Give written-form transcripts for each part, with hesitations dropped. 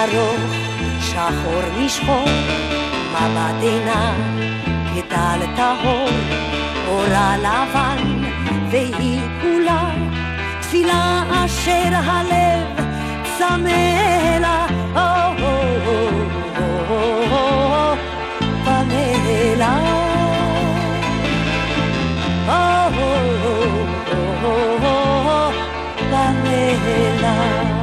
ארוך, שחור משחור, מבט עיניו כטל טהור, אורה לבן והיא כולה תפילה אשר הלב צמא לה. פמלה, פמלה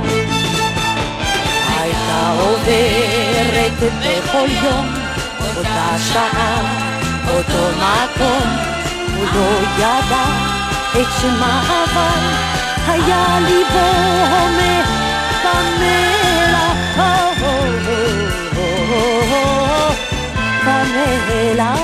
הייתה עוברת בכל יום אותה שעה, אותו מקום, הוא לא ידע את שמה אבל היה ליבו הומה. פמלה, פמלה,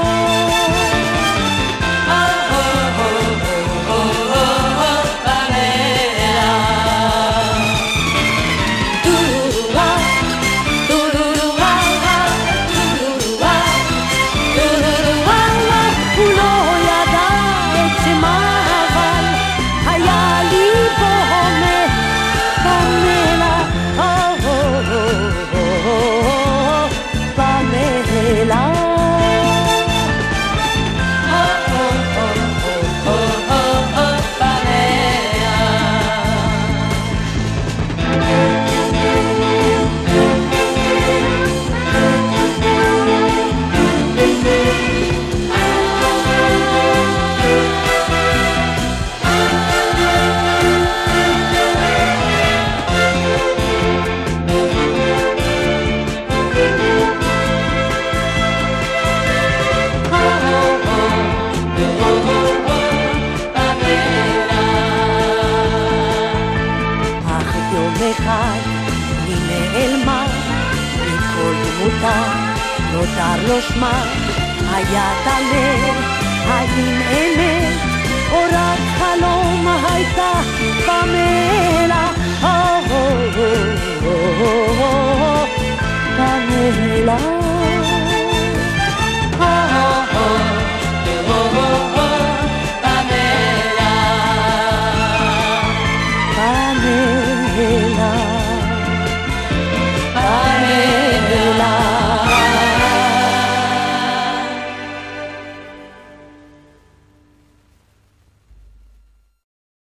נותר לו שמה, היה תלה, האם אמת או רק חלום הייתה פמלה.